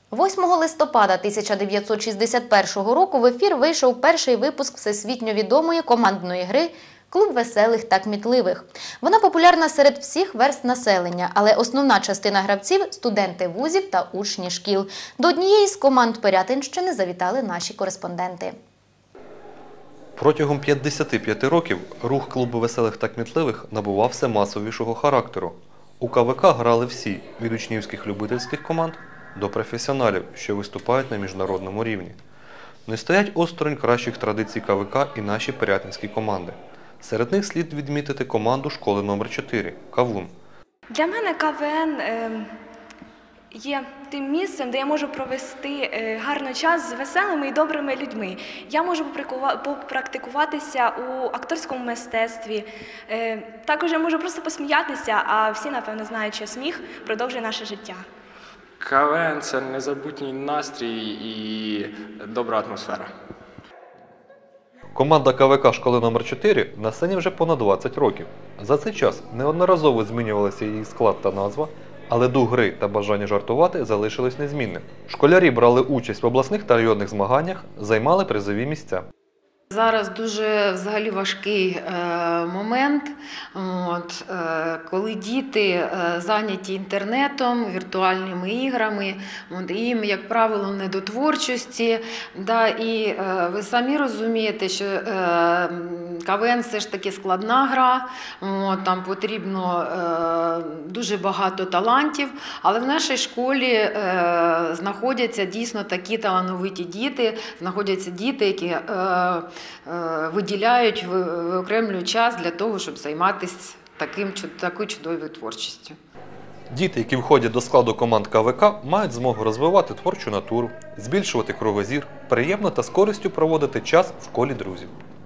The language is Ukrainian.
8 листопада 1961 року в ефір вийшов перший випуск всесвітньо відомої командної гри «Клуб веселих та кмітливих». Вона популярна серед всіх верств населення, але основна частина гравців – студенти вузів та учні шкіл. До однієї з команд Пирятинщини завітали наші кореспонденти. Протягом 55 років рух клубу веселих та кмітливих набував все масовішого характеру. У КВК грали всі – від учнівських любительських команд до професіоналів, що виступають на міжнародному рівні. Не стоять осторонь кращих традицій КВК і наші пирятинські команди. Серед них слід відмітити команду школи номер 4 – «Кавун». Для мене КВН є тим місцем, де я можу провести гарний час з веселими і добрими людьми. Я можу попрактикуватися у акторському мистецтві. Також я можу просто посміятися, а всі, напевно, знають, що сміх продовжує наше життя. КВН – це незабутній настрій і добра атмосфера. Команда КВК школи номер 4 на сцені вже понад 20 років. За цей час неодноразово змінювалися її склад та назва, але дух гри та бажання жартувати залишились незмінним. Школярі брали участь в обласних та районних змаганнях, займали призові місця. Зараз дуже взагалі важкий момент, коли діти зайняті інтернетом, віртуальними іграми, їм, як правило, не до творчості. І ви самі розумієте, що КВН все ж таки складна гра, там потрібно дуже багато талантів, але в нашій школі знаходяться дійсно такі талановиті діти, знаходяться діти, які виділяють, виокремлюють час для того, щоб займатися такою чудовою творчістю. Діти, які входять до складу команд КВК, мають змогу розвивати творчу натуру, збільшувати кругозір, приємно та з користю проводити час в колі друзів.